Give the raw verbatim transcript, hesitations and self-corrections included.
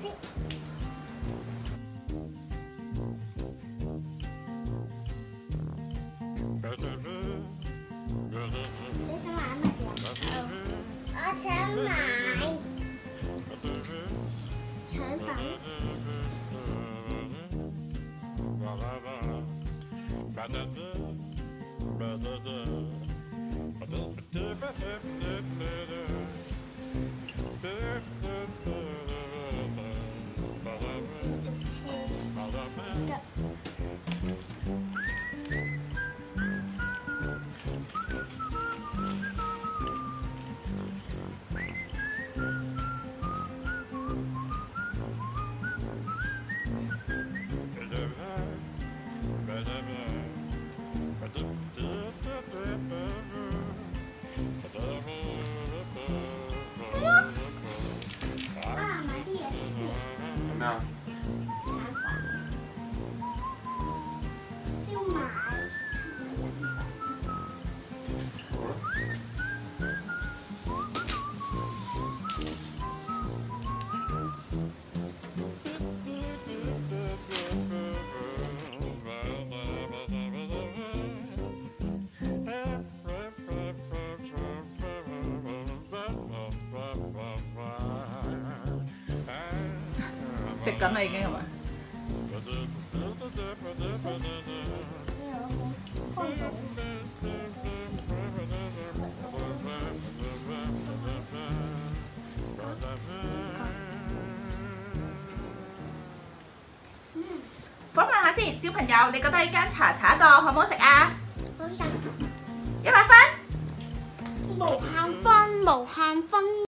先。我想買腸粉。 咩啊？ 燒賣。 食緊啦已經係咪？訪問下先，小朋友，你覺得呢間茶茶檔好唔好食啊？ 好食。 一百分。 無限分，無限分。